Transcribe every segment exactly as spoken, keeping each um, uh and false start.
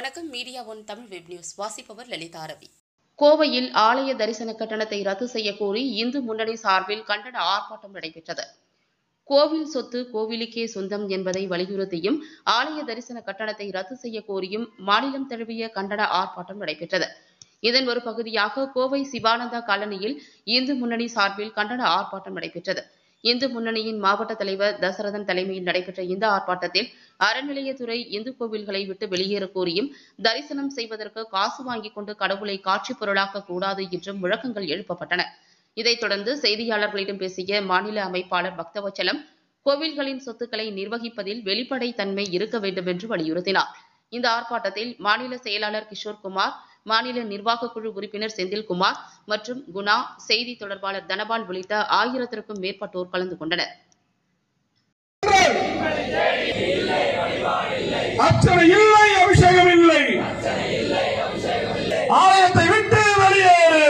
வணக்கம். Media one Tamil web news வாசிப்பவர் லலிதா ரவி. கோவையில் ஆலய தரிசன கட்டணத்தை ரத்து செய்யக் கோரி இந்து முன்னணி சார்பில் கண்டன ஆர்ப்பாட்டம் நடைபெற்றது. கோவில் சொத்து கோவிலுக்கே சொந்தம் என்பதை வலியுறுத்தியும் ஆலய தரிசன கட்டணத்தை ரத்து செய்யக் கோரியும் மாநிலம் தழுவிய கண்டன ஆர்ப்பாட்டம் நடைபெற்றது. இதன் ஒரு பகுதியாக கோவை சிவானந்தா காலனியில் இந்து முன்னணி சார்பில் கண்டன ஆர்ப்பாட்டம் நடைபெற்றது. இந்து முன்னணியின் மாவட்ட தலைவர் தசரதன் தலைமையில் நடைபெற்ற இந்த ஆர்ப்பாட்டத்தில் அறநிலையத்துறை இந்து கோவில்களை விட்டு வெளியேற கோரியும் தரிசனம் செய்வதற்கு காசு வாங்கிக் கொண்டு கடவுளை காட்சி பொருளாக்க கூடாது என்றும் முழக்கங்கள் எழுப்பப்பட்டன. இதைத் தொடர்ந்து செய்தியாளர்களிடம் பேசிய மாநில அமைப்பாளர் பக்தவச்சலம், கோவில்களின் சொத்துக்களை நிர்வகிப்பதில் வெளிப்படைத்தன்மை இருக்க வேண்டும் என்று வலியுறுத்தினார். இந்த ஆர்ப்பாட்டத்தில் மாநில செயலாளர் கிஷோர்குமார், மாநில நிர்வாகக் குழு உறுப்பினர் செந்தில்குமார் மற்றும் குணா, செய்தி தொடர்பாளர் தனபால் உள்ளிட்ட ஆயிரத்திற்கும் மேற்பட்டோர் கலந்து கொண்டனர். அர்ச்சனை இல்லை, அபிஷேகம் இல்லை, ஆலயத்தை விட்டு வெளியேறு.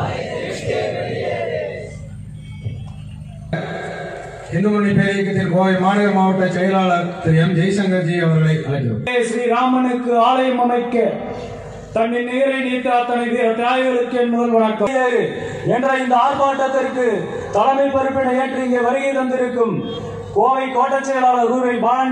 இந்து முன்னணி பேரியக்கத்தின் கோவை மாநகர மாவட்ட செயலாளர் திரு எம் ஜெய்சங்கர்ஜி அவர்களை அழைக்கிறோம். ஸ்ரீராமனுக்கு ஆலயம் அமைக்க தன்னின் நீரை நீத்த அத்தனை தியாகிகளுக்கு என் முதல் வணக்கம் என்ற இந்த ஆர்ப்பாட்டத்திற்கு தலைமை பொறுப்பினை ஏற்று இங்கே வருகை தந்திருக்கும் கோவை கோட்ட செயலாளர் ரூரை பாலாஜி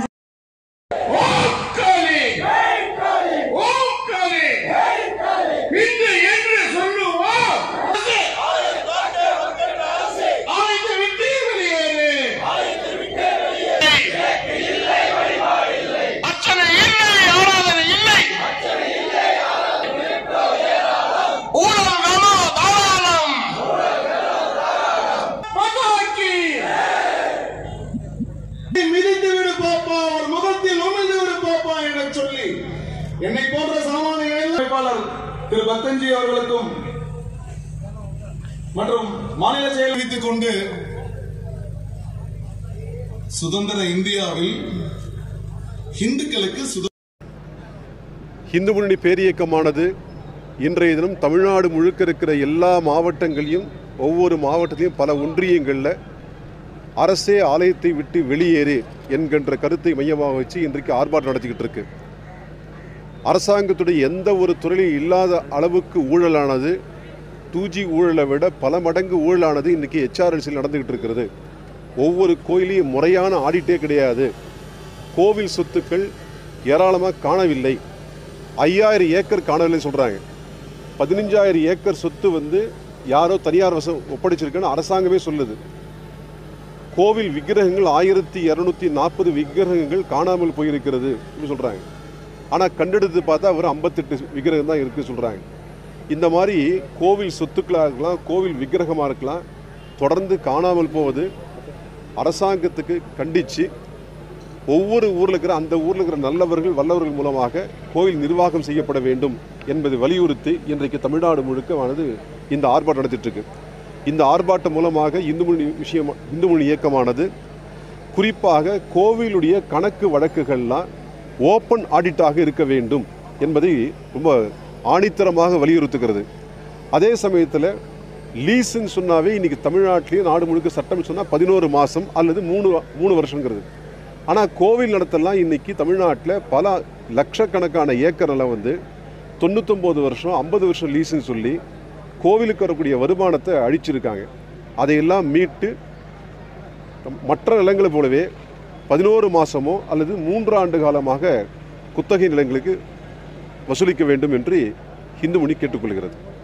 சொல்லி என்னை போன்ற சாமானிய அமைப்பாளர் திரு பத்தஞ்சி அவர்களுக்கும் மற்றும் மாநில செயல் வைத்துக் கொண்டு சுதந்திர இந்தியாவில் இந்துக்களுக்கு இந்து முன்னணி பேரியக்கமானது இன்றைய தினம் தமிழ்நாடு முழுக்க இருக்கிற எல்லா மாவட்டங்களையும் ஒவ்வொரு மாவட்டத்திலையும் பல ஒன்றியங்களில் அரசே ஆலயத்தை விட்டு வெளியேறு என்கின்ற கருத்தை மையமாக வச்சு இன்றைக்கு ஆர்ப்பாட்டம் நடத்திக்கிட்டு இருக்கு. அரசாங்கத்துடைய எந்த ஒரு துறையிலும் இல்லாத அளவுக்கு ஊழலானது, டூ ஜி ஊழலை விட பல மடங்கு ஊழலானது இன்றைக்கி ஹெச்ஆர்எல்சியில் நடந்துக்கிட்டு இருக்கிறது. ஒவ்வொரு கோயிலையும் முறையான ஆடிட்டே கிடையாது. கோவில் சொத்துக்கள் ஏராளமாக காணவில்லை. ஐயாயிரம் ஏக்கர் காணவில்லை சொல்கிறாங்க. பதினஞ்சாயிரம் ஏக்கர் சொத்து வந்து யாரோ தனியார் வசம் ஒப்படைச்சிருக்குன்னு அரசாங்கமே சொல்லுது. கோவில் விக்கிரகங்கள் ஆயிரத்தி இரநூத்தி நாற்பது விக்கிரகங்கள் காணாமல் போயிருக்கிறது சொல்கிறாங்க. ஆனால் கண்டெடுத்து பார்த்தா ஒரு ஐம்பத்தெட்டு விக்கிரகம் தான் இருக்குது சொல்கிறாங்க. இந்த மாதிரி கோவில் சொத்துக்களாக இருக்கலாம், கோவில் விக்கிரகமாக இருக்கலாம், தொடர்ந்து காணாமல் போவது அரசாங்கத்துக்கு கண்டித்து ஒவ்வொரு ஊரில் இருக்கிற அந்த ஊரில் இருக்கிற நல்லவர்கள் வல்லவர்கள் மூலமாக கோவில் நிர்வாகம் செய்யப்பட வேண்டும் என்பதை வலியுறுத்தி இன்றைக்கு தமிழ்நாடு முழுக்கமானது இந்த ஆர்ப்பாட்டம் நடத்திட்டுருக்கு. இந்த ஆர்ப்பாட்டம் மூலமாக இந்து முன்னணி விஷயம் இந்து முன்னணி இயக்கமானது குறிப்பாக கோவிலுடைய கணக்கு வழக்குகள்லாம் ஓப்பன் ஆடிட்டாக இருக்க வேண்டும் என்பதை ரொம்ப ஆணித்தரமாக வலியுறுத்துகிறது. அதே சமயத்தில் லீஸுன்னு சொன்னாவே இன்றைக்கி தமிழ்நாட்டிலேயே நாடு முழுக்க சட்டம் சொன்னால் பதினோரு மாதம் அல்லது மூணு மூணு வருஷங்கிறது. ஆனால் கோவில் நடத்தலாம் இன்றைக்கி தமிழ்நாட்டில் பல லட்சக்கணக்கான ஏக்கரெல்லாம் வந்து தொண்ணூத்தொம்பது வருஷம் ஐம்பது வருஷம் லீஸுன்னு சொல்லி கோவிலுக்கு வரக்கூடிய வருமானத்தை அழிச்சிருக்காங்க. அதையெல்லாம் மீட்டு மற்ற நிலங்களை போலவே பதினோரு மாதமோ அல்லது மூன்று ஆண்டு காலமாக குத்தகை நிலங்களுக்கு வசூலிக்க வேண்டும் என்று இந்து முன்னணி கேட்டுக்கொள்கிறது.